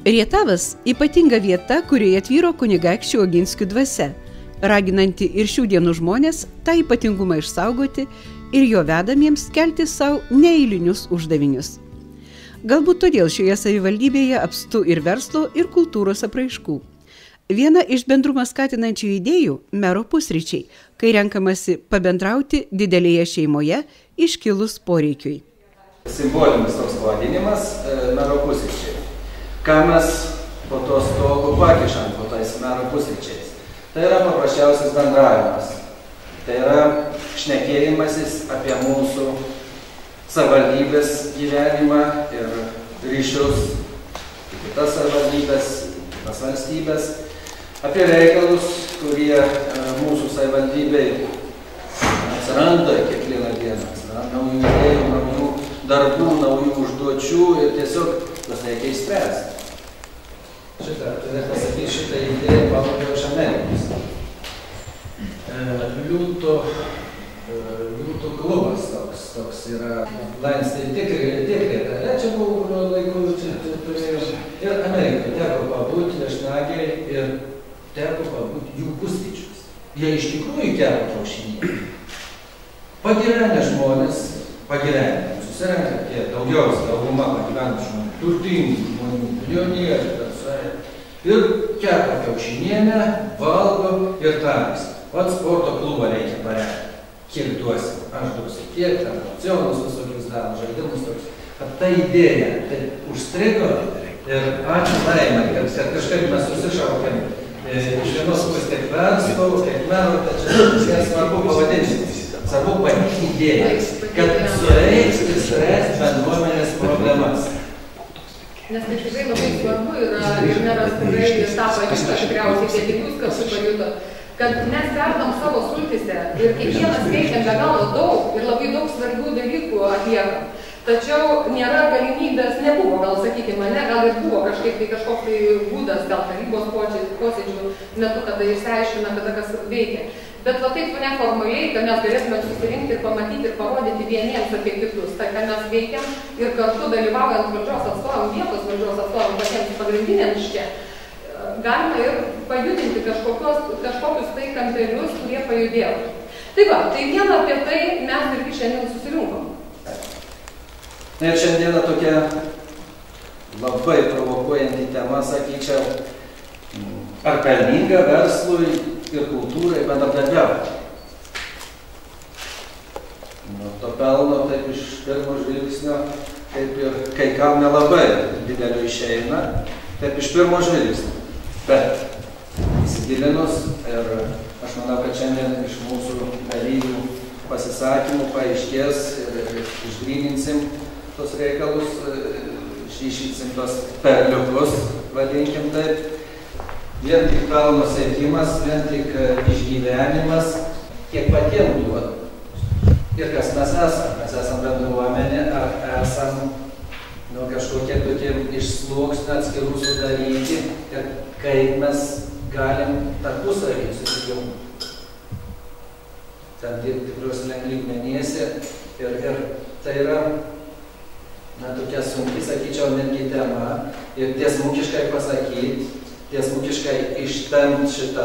Rietavas – ypatinga vieta, kurioje tvyro kunigaikščių Oginskių dvasia, raginanti ir šių dienų žmonės tą ypatingumą išsaugoti ir jo vedamiems kelti savo neeilinius uždavinius. Galbūt todėl šioje savivaldybėje apstu ir verslo, ir kultūros apraiškų. Viena iš bendrumą skatinančių idėjų – mero pusryčiai, kai renkamasi pabendrauti didelėje šeimoje iškilus poreikiui. Simbolinis toks pavadinimas – mero pusryčiai. Ką mes po to stogu pakišam po tais mero pusryčiais? Tai yra paprasčiausias bendravimas. Tai yra šnekėjimasis apie mūsų savivaldybės gyvenimą ir ryšius į kitas savivaldybės, kitas valstybės, apie reikalus, kurie mūsų savivaldybei atsiranda kiekvieną dieną. Atsiranda naujų idėjų, naujų darbų, naujų užduočių ir tiesiog tas reikia išspręsti. Šitą idėją pavadėjau iš Amerikos. Liūtų klubas toks yra. Lanstai tikrai. Čia buvo laikų, ir Amerikoje teko pabūti viešnagėj ir teko pabūti jų pusryčius. Jie iš tikrųjų kepa kiaušinį. Pagyvenę žmonės, susirenka tie daugiausiai dauguma pagyvenę žmonių, turtingų žmonių, milijonierių, ir kepa kiaušinienę, valgo ir taris. Pats sporto klubą reikia paremti. Kiek duosim? Aš duosiu kiek, ten opcionus visokius daro, žaidimus toks. Kad ta idėja taip užstrigo ir ačiū Laimai, kad kažkaip mes susišaukėm iš vienos pusės tiek verslo, tiek mero, tačiau svarbu pavadinti. Svarbu patikti idėjas, kad sureiks ir spręs bendruomenės problemas. Nes tai tikrai labai svarbu yra ir meras tikrai tą pajuto, tikriausiai tiek jūs, kas pajuto, kad mes verdam savo sultyse ir kiekvienas veikiam be galo daug ir labai daug svarbių dalykų atliekam. Tačiau nėra galimybės, nebuvo, gal sakykime, gal ir buvo kažkoks būdas, gal tarybos posėdžių metu, kada išsiaiškina, kada kas veikia. Bet va taip neformaliai, kad mes galėtume susirinkti ir pamatyti ir parodyti vieniems apie kitus, tai kad mes veikiam ir kartu dalyvaujant valdžios atstovam, vietos valdžios atstovam, patiems pagrindiniams čia, galima ir pajudinti kažkokius tai kampelius, kurie pajudėjo. Tai va, tai vieną apie tai mes irgi šiandien susirinkom. Ir šiandieną tokia labai provokuojanti tema, sakyčiau, ar pelninga verslui ir kultūrai bendradarbiauti. To pelno taip iš pirmo žvilgsnio, kaip ir kai kam nelabai didelio išeina, taip iš pirmo žvilgsnio. Bet įsigilinus ir aš manau, kad šiandien iš mūsų dalyvių pasisakymų paaiškės ir išgryninsim tos reikalus, išryškinsim tos perliukus, vadinkim taip. Vien tik pelno siekimas, vien tik išgyvenimas, kiek patiems duoda. Ir kas mes esam? Mes esam bendruomenė, ar esam kažkokie tokie išsluoksnių atskirų sudaryti ir kaip mes galim tarpusavį susijungti. Tam tikros lygmenyse ir tai yra tokia sunki, sakyčiau, netgi tema ir tiesmukiškai pasakyti, tiesmukiškai ištempt šitą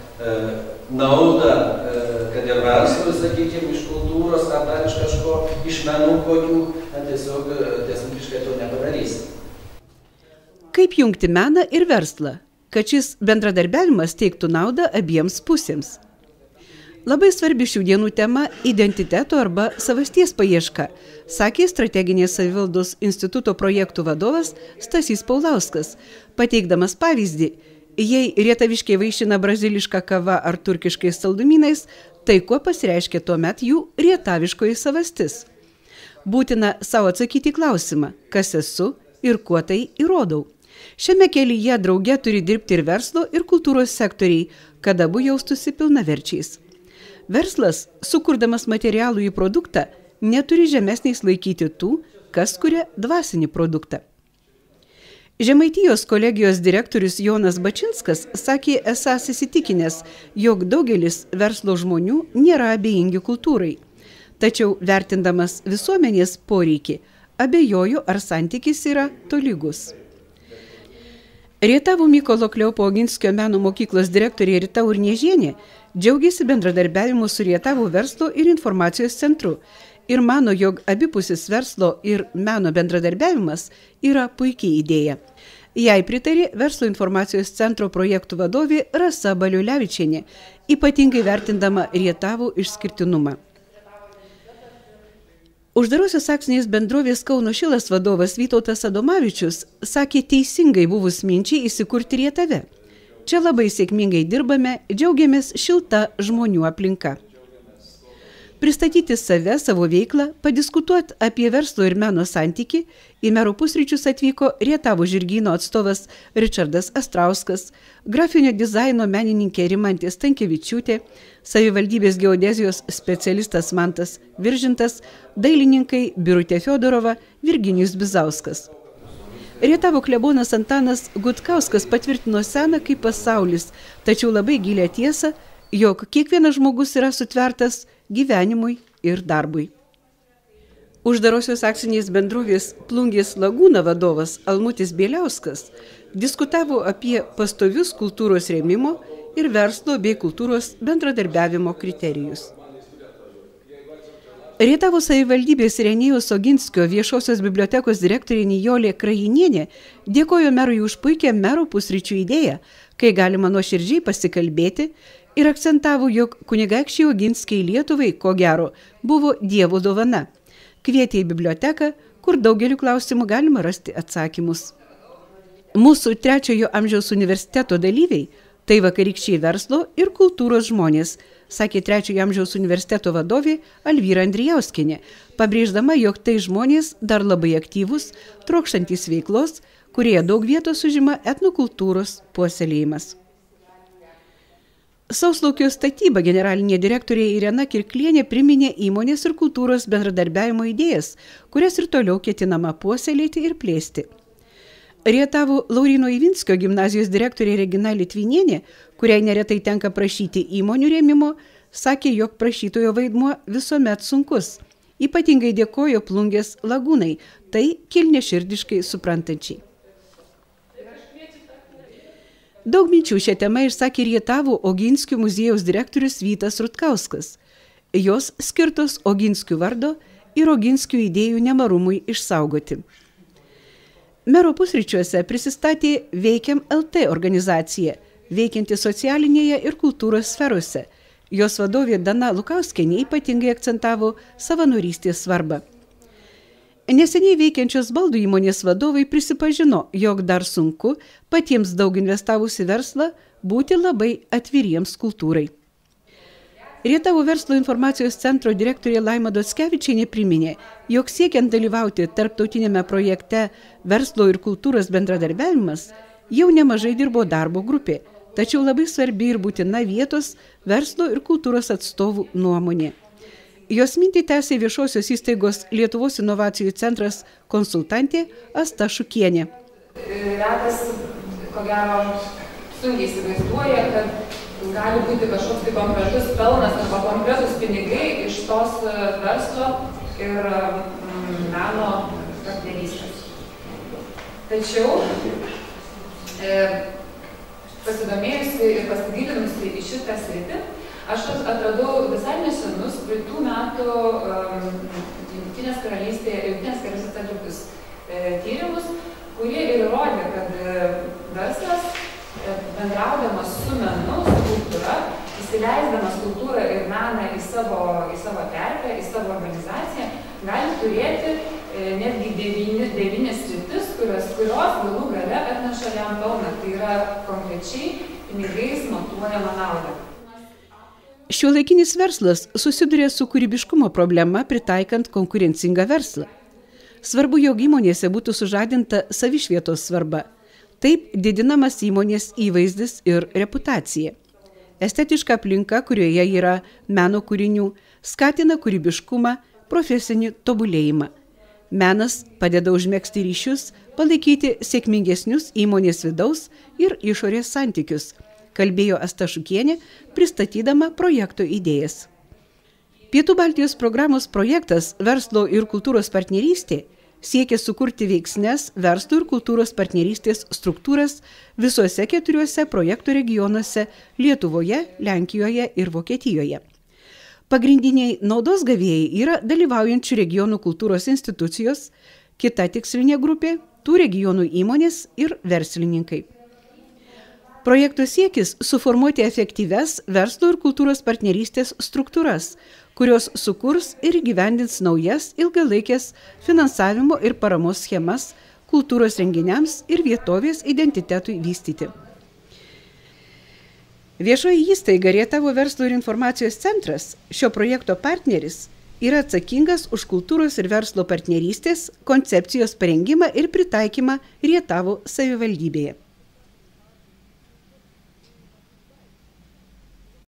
naudą, kad ir verslui, sakykime, iš kultūros, ar dar iš kažko, iš menų kokių, tiesiog tiesmukiškai to nepadarysim. Kaip jungti meną ir verslą, kad šis bendradarbiavimas teiktų naudą abiems pusėms? Labai svarbi šių dienų tema – identiteto arba savasties paieška, sakė Strateginės savivaldos instituto projektų vadovas Stasys Paulauskas, pateikdamas pavyzdį, jei rietaviškiai vaišina brazilišką kava ar turkiškais saldumynais, tai kuo pasireiškia tuomet jų rietaviškoji savastis. Būtina savo atsakyti klausimą, kas esu ir kuo tai įrodau. Šiame kelyje drauge turi dirbti ir verslo, ir kultūros sektoriai, kad abu jaustųsi pilnaverčiais. Verslas, sukurdamas materialųjį produktą, neturi žemesniais laikyti tų, kas kuria dvasinį produktą. Žemaitijos kolegijos direktorius Jonas Bačinskas sakė esąs įsitikinęs, jog daugelis verslo žmonių nėra abejingi kultūrai. Tačiau vertindamas visuomenės poreikį, abejoju, ar santykis yra tolygus. Rietavo Mykolo Kleopo Oginskio meno mokyklos direktorė Rita Urniežienė džiaugiasi bendradarbiavimu su Rietavo verslo ir informacijos centru ir mano, jog abipusis verslo ir meno bendradarbiavimas yra puikiai idėja. Jai pritarė verslo informacijos centro projektų vadovė Rasa Baliulevičienė, ypatingai vertindama Rietavo išskirtinumą. Uždarosios akcinės bendrovės Kauno Šilas vadovas Vytautas Adomavičius sakė teisingai buvus minčiai įsikurti Rietave. Čia labai sėkmingai dirbame, džiaugiamės šilta žmonių aplinka. Pristatyti save, savo veiklą, padiskutuoti apie verslo ir meno santykį, į mero pusryčius atvyko Rietavo žirgyno atstovas Ričardas Astrauskas, grafinio dizaino menininkė Rimantė Stankevičiūtė, savivaldybės geodezijos specialistas Mantas Viržintas, dailininkai Birutė Fiodorova, Virginijus Bizauskas. Rietavo klebonas Antanas Gutkauskas patvirtino seną kaip pasaulis, tačiau labai gilią tiesą, jog kiekvienas žmogus yra sutvertas gyvenimui ir darbui. Uždarosios akcinės bendrovės Plungės Lagūna vadovas Almutis Bieliauskas diskutavo apie pastovius kultūros rėmimo ir verslo bei kultūros bendradarbiavimo kriterijus. Rietavo savivaldybės Irenėjaus Oginskio viešosios bibliotekos direktorė Nijolė Krajinienė dėkojo merui už puikią mero pusryčių idėją, kai galima nuoširdžiai pasikalbėti, ir akcentavo, jog kunigaikščiai Oginskiai Lietuvai, ko gero, buvo Dievo dovana. Kvietė į biblioteką, kur daugeliu klausimų galima rasti atsakymus. Mūsų 3-ojo amžiaus universiteto dalyviai – tai vakarykščiai verslo ir kultūros žmonės, sakė 3-ojo amžiaus universiteto vadovė Alvyra Andrijauskienė, pabrėždama, jog tai žmonės dar labai aktyvus, trokštantys veiklos, kurie daug vietos užima etnokultūros puoselėjimas. Sauslaukio statyba generalinė direktorė Irena Kirklienė priminė įmonės ir kultūros bendradarbiavimo idėjas, kurias ir toliau ketinama puoselėti ir plėsti. Rietavo Lauryno Ivinskio gimnazijos direktorė Regina Litvinienė, kuriai neretai tenka prašyti įmonių rėmimo, sakė, jog prašytojo vaidmuo visuomet sunkus. Ypatingai dėkojo Plungės Lagūnai, tai kilniaširdiškai suprantančiai. Daug minčių šią temą išsakė Rietavo Oginskių muziejaus direktorius Vytas Rutkauskas. Jos skirtos Oginskių vardo ir Oginskių idėjų nemarumui išsaugoti. Mero pusryčiuose prisistatė Veikiam LT organizacija, veikianti socialinėje ir kultūros sferose. Jos vadovė Dana Lukauskienė ypatingai akcentavo savanorystės svarbą. Neseniai veikiančios baldų įmonės vadovai prisipažino, jog dar sunku patiems daug investavus į verslą būti labai atviriems kultūrai. Rietavo verslo informacijos centro direktorė Laima Dockevičienė priminė, jog siekiant dalyvauti tarptautinėme projekte verslo ir kultūros bendradarbiavimas, jau nemažai dirbo darbo grupė, tačiau labai svarbi ir būtina vietos verslo ir kultūros atstovų nuomonė. Jos mintį tęsė viešosios įstaigos Lietuvos inovacijų centras konsultantė Asta Šukienė. Retas, ko gero, sunkiai įsivaizduoja, kad gali būti kažkoks tai konkretus pelnas arba konkretus pinigai iš tos verslo ir meno partnerystės. Tačiau pasidomėjusi ir pasigilinusi į šitą sritį, aš atradau visai nesenus praeitų metų Jungtinės karalystės atliktus tyrimus, kurie ir įrodė, kad verslas, bendraudamas su menu, su kultūra, įsileisdamas kultūrą ir meną į savo terpę, į savo organizaciją, gali turėti netgi 9 sritis, kurios galų gale atneša jam pelną. Tai yra konkrečiai pinigais matuojama nauda. Šiuolaikinis verslas susiduria su kūrybiškumo problema pritaikant konkurencingą verslą. Svarbu, jog įmonėse būtų sužadinta savišvietos svarba. Taip didinamas įmonės įvaizdis ir reputacija. Estetiška aplinka, kurioje yra meno kūrinių, skatina kūrybiškumą, profesinį tobulėjimą. Menas padeda užmegzti ryšius, palaikyti sėkmingesnius įmonės vidaus ir išorės santykius, kalbėjo Asta Šukienė, pristatydama projekto idėjas. Pietų Baltijos programos projektas Verslo ir kultūros partnerystė siekia sukurti veiksnias verslo ir kultūros partnerystės struktūras visuose 4 projektų regionuose Lietuvoje, Lenkijoje ir Vokietijoje. Pagrindiniai naudos gavėjai yra dalyvaujančių regionų kultūros institucijos, kita tikslinė grupė, tų regionų įmonės ir verslininkai. Projekto siekis suformuoti efektyves verslo ir kultūros partnerystės struktūras, kurios sukurs ir įgyvendins naujas ilgalaikės finansavimo ir paramos schemas kultūros renginiams ir vietovės identitetui vystyti. Viešoji įstaiga Rietavo verslo ir informacijos centras, šio projekto partneris, yra atsakingas už kultūros ir verslo partnerystės koncepcijos parengimą ir pritaikymą Rietavo savivaldybėje.